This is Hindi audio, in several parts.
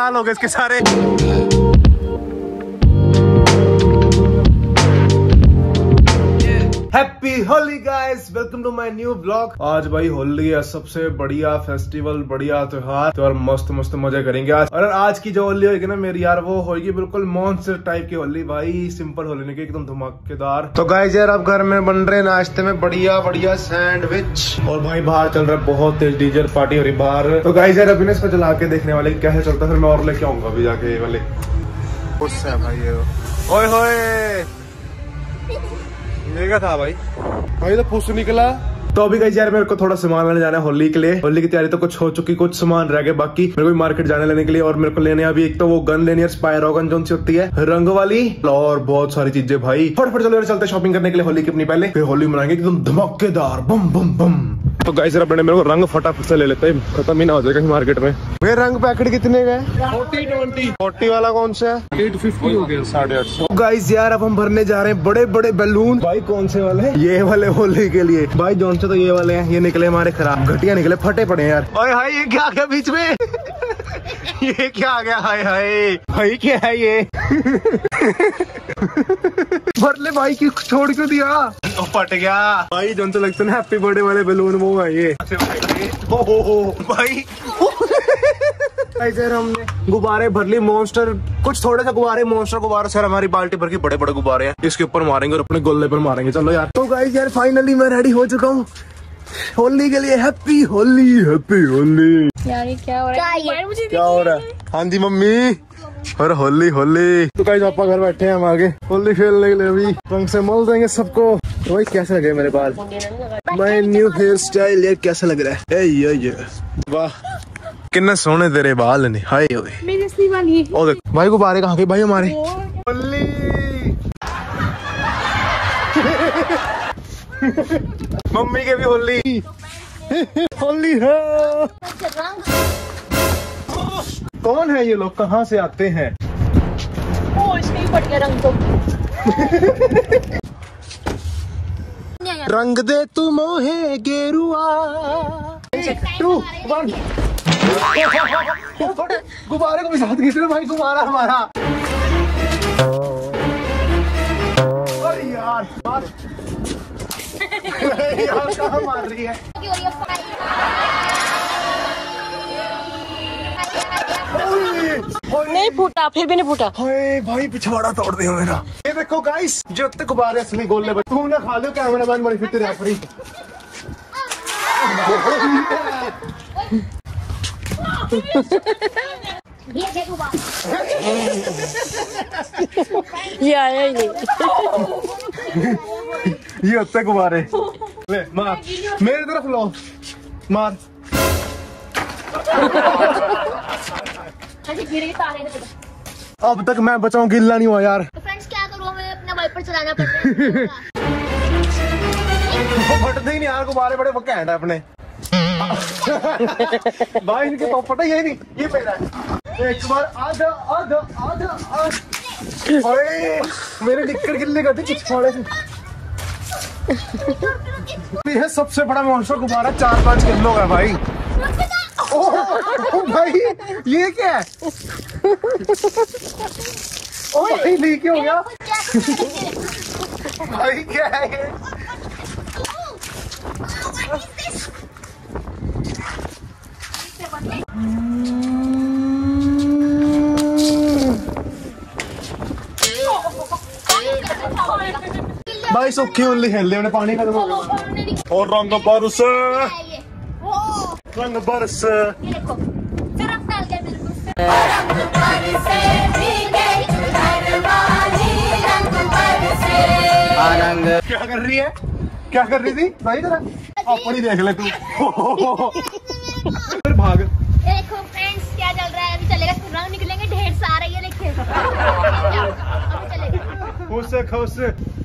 लाल हो गए इसके सारे। Happy Holi guys, welcome to my new blog. आज भाई होली है, सबसे बढ़िया फेस्टिवल, बढ़िया त्योहार और मस्त मस्त मजे करेंगे आज। और आज की जो होली होगी ना मेरी यार, वो होगी बिल्कुल मॉन्स्टर टाइप की होली भाई, सिंपल होली नहीं की एकदम धमाकेदार। तो गाइस यार अब घर में बन रहे नाश्ते में बढ़िया बढ़िया सैंडविच, और भाई बाहर चल रहा है बहुत तेज डीजे पार्टी हो रही बाहर। तो गाइस यार अभी ना इसको चला के देखने वाले कैसे चलता है, फिर मैं और लेके आऊंगा अभी जाके ये वाले। गुस्सा है भाई ये, ओए होए ये क्या था भाई, भाई तो पुस निकला। तो अभी गाइस यार मेरे को थोड़ा सामान लेने जाना है होली के लिए। होली की तैयारी तो कुछ हो चुकी, कुछ सामान रह गए बाकी। मेरे को मार्केट जाने लेने के लिए, और मेरे को लेने अभी एक तो वो गन लेनी है स्पाइरो गन, जो सी होती है रंग वाली, और बहुत सारी चीजें भाई। फटाफट चलो चलते शॉपिंग करने के लिए होली की अपनी, पहले फिर होली मनाएंगे एकदम धमाकेदार बम बम बम। तो गाइस यार अपने मेरे को रंग फटाफट से ले लेते हैं, खत्म ही ना हो जाएगा मार्केट में। वे रंग पैकेट कितने गए? 40 वाला कौन सा है? 850 हो गया, 850। गाइस यार अब हम भरने जा रहे हैं बड़े बड़े बैलून। भाई कौन से वाले? ये वाले होली के लिए भाई, जौन से तो ये वाले हैं, ये निकले हमारे खराब, घटिया निकले, फटे पड़े यार। ओए हाय ये क्या आ गया बीच में? ये क्या आ गया? हाय हाय भाई क्या है ये? भर ले भाई, क्यों छोड़ क्यों दिया? ओ फट गया भाई, जौन से लगता है हैप्पी बर्थडे वाले बैलून, वो है ये। भाई ऐसे हमने गुब्बारे भर ली मॉन्स्टर, कुछ थोड़े से गुब्बारे मॉन्स्टर गुब्बारे सर, हमारी बाल्टी भर के बड़े बड़े गुब्बारे हैं, इसके ऊपर मारेंगे और अपने गोले पर मारेंगे। चलो यार। तो गाइस यार फाइनली मैं रेडी हो चुका हूँ होली के लिए। Happy Holi, happy Holi. यार ये क्या हो रहा है? क्या हो रहा है? हाँ जी मम्मी, और होली होली। तो गाइस पापा घर बैठे हैं, हम आगे होली खेलने के लिए अभी रंग से मल देंगे सबको। तो भाई कैसे लगे मेरे बाल, माय न्यू हेयर स्टाइल, ये कैसा लग रहा है? ये वाह कितने सोने तेरे बाल ने, हाय मेरी असली बाल ये। ओ देख भाई गुब्बारे कहाँ के भाई हमारे? होली मम्मी के भी होली होली है। कौन है ये लोग, कहाँ से आते हैं? ओ इसमें ही पड़ गया रंग तो। रंग दे तू मोहे गेरुआ। 2 1 गुब्बारे को भी साथ खींच रहे भाई, गुब्बारा हमारा। अरे यार यार कहाँ मार रही है? नहीं फूटा, फिर भी नहीं फूटा। भाई पिछवाड़ा तोड़ दिया मेरा। ये देखो गाइस, जो तक गुब्बारे असली गोले बचे। तू ना खा लो कैमरामैन, बड़ी फिर रेफरी। ये आया ही नहीं। ये होते गुब्बारे। ले मार, मेरी तरफ लो, मार। अब तक मैं बचाऊं, गिल्ला नहीं हुआ यार। तो फ्रेंड्स क्या करूँ, हमें अपना वाइपर चलाना पड़ता है। फटते ही नहीं यार गुब्बारे, बड़े घैंट है अपने। भाई इनके तो फटा ही नहीं, ये मेरा है। एक बार आजा आजा आजा आजा। मेरे निक्कर गिल्ले करते पिछवाड़े से। ये सबसे बड़ा मॉन्स्टर गुब्बारा 4-5 किलो का भाई। ओ भाई ये क्या है? ओ भाई नहीं क्या हो गया? भाई क्या है ये? भाई सूखी होली खेल रहे, पानी खत्म हो गया। और रंग बरस, रंग बरस। क्या कर रही है? क्या कर रही थी भाई? तेरा अपनी देख ले तू। फिर भाग। देखो फ्रेंड्स क्या चल रहा है, अभी चलेगा रंग निकलेंगे ढेर सारे, ये देखिए। अभी चलेगा खुश।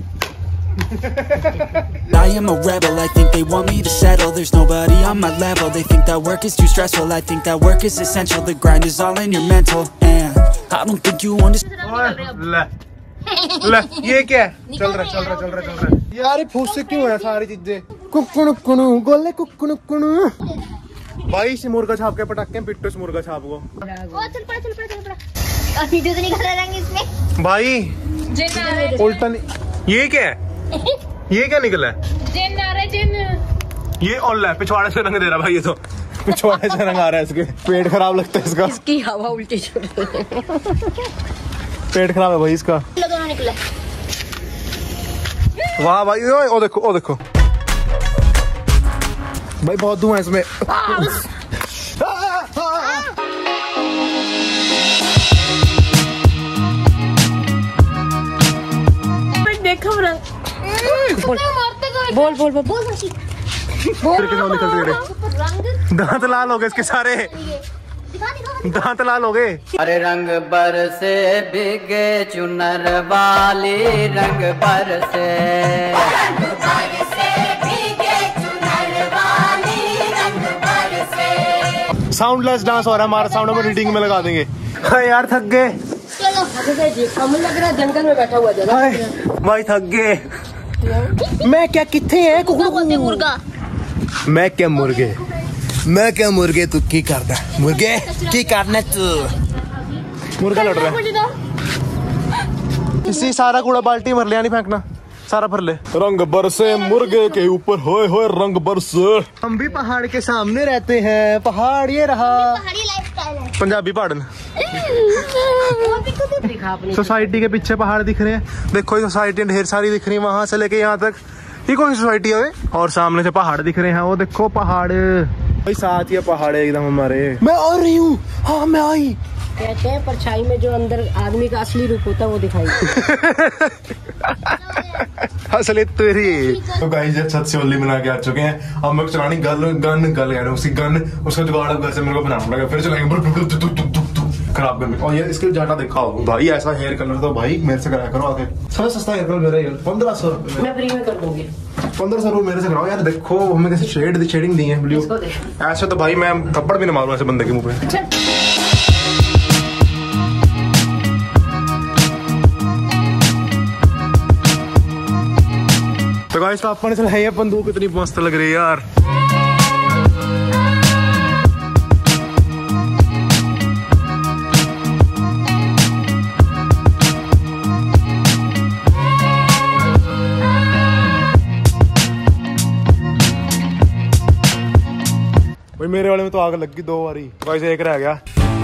I am a rebel, I think they want me to settle. There's nobody on my level, they think that work is too stressful. I think that work is essential, the grind is all in your mental. And I don't think you understand. ले ये क्या है? चल रहा यार, ये फूस से क्यों है सारी चीजें? कुकुनु कुनु गोले कुकुनु कुनु। भाई से मुर्गा छाप के पटाखे पिट्टो से मुर्गा छाप को। चल पड़ा। और वीडियो तो नहीं कर रहे इसमें भाई उल्टा ये क्या है? ये क्या निकला है? जिन आ रहा जिन। ये ऑल है, पिछवाड़े से रंग दे रहा भाई। ये तो पिछवाड़े से रंग आ रहा है इसके। पेट खराब लगता है इसका। इसकी हवा उल्टी पेट खराब है भाई इसका। दोनों निकला। वाह भाई, ओ देखो ओ देखो भाई, बहुत धुआं है इसमें। देखो बोल बोल बोल बोल दांत लाल हो गए इसके सारे, दांत लाल हो गए। अरे रंग बरसे भीगे चुनर वाली, रंग बरसे साउंडलेस डांस हो रहा है हमारा, साउंड में रीडिंग में लगा देंगे। हाँ यार थक गए। कमल लग रहा है जंगल में बैठा हुआ जरा। भाई थक गए। मैं क्या किथे है मुर्गा। मैं क्या मुर्गे, मैं क्या मुर्गे तू की करता है? मुर्गे की करना तू? मुर्गा लड़ रहा है। इसी सारा कूड़ा बाल्टी भर लिया, नहीं फेंकना, सारा भर ले। रंग बरसे मुर्गे के ऊपर, होए होए रंग बरसे। हम भी पहाड़ के सामने रहते हैं, पहाड़ ये रहा। पहाड़ी लाइफस्टाइल है। पंजाबी पहाड़। सोसाइटी के पीछे पहाड़ दिख रहे हैं, देखो सोसाइटी ढेर सारी दिख रही है, वहां से लेके यहाँ तक। ये कौन सी सोसाइटी है? और सामने से पहाड़ दिख रहे हैं, वो देखो पहाड़ भाई, साथ ही पहाड़ है एकदम हमारे। मैं आ रही हूँ। हाँ मैं आई। कहते हैं परछाई में जो अंदर आदमी का असली रूप होता है वो दिखाई असली तेरी। तो गाइस ये छत से होली बना के आ चुके हैं। अब मैं चलानी गन उसी गन, उसका जुगाड़ घर से मेरे को बनाना पड़ेगा, फिर चलाएंगे खराब करने। और ये इसके जाटा दिखाओ भाई, ऐसा हेयर कलर तो भाई मेरे से कराया करो आके। सबसे सस्ता हेयर कलर मेरा, 1500 रुपए मैं फ्री में कर दूंगी। 1500 रुपए मेरे से कराओ यार। देखो हमें कैसे शेडिंग दी है ब्लू। ऐसे तो भाई मैं थप्पड़ भी नहीं मारूंगा ऐसे बंदे के मुंह पे। तो गाइस पापा ने चलाई है बंदूक, इतनी मस्त लग रही है यार। भाई मेरे वाले में तो आग लग गई 2 बारी। गाइस एक रह गया।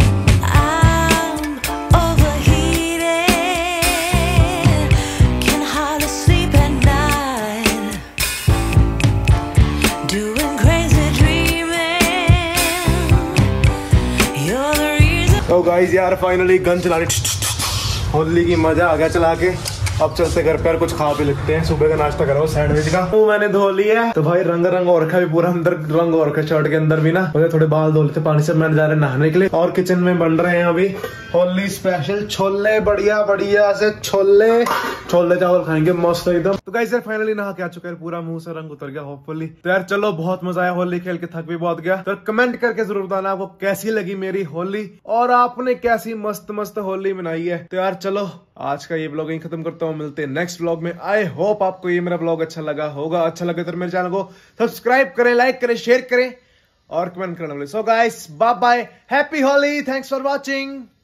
तो गाइस यार फाइनली गन चला रही, होली की मजा आ गया चला के। अब चलते घर पे कुछ खा भी लेते हैं। सुबह का नाश्ता करा सैंडविच का। तो मैंने धो लिया है। तो भाई रंग और रखा भी पूरा, अंदर रंग और रखा शर्ट के अंदर भी ना। मुझे थोड़े बाल धो लेते पानी से, मैंने जा रहे नहाने के लिए। और किचन में बन रहे हैं अभी होली स्पेशल छोले, बढ़िया बढ़िया से छोले चावल खाएंगे मस्त एकदम। तो गाइस यार फाइनली नहा के आ चुका है, पूरा मुंह से रंग उतर गया होपफुली। तो यार चलो बहुत मजा आया होली खेल के, थक भी बहुत गया। तो कमेंट करके जरूर बताना आपको कैसी लगी मेरी होली, और आपने कैसी मस्त होली मनाई है। तो यार चलो आज का ये ब्लॉग यहीं खत्म करता हूँ, मिलते हैं नेक्स्ट ब्लॉग में। आई होप आपको ये मेरा ब्लॉग अच्छा लगा होगा। अच्छा लगे तो मेरे चैनल को सब्सक्राइब करें, लाइक करें, शेयर करें और कमेंट करना। So guys bye bye, happy Holi, thanks for watching.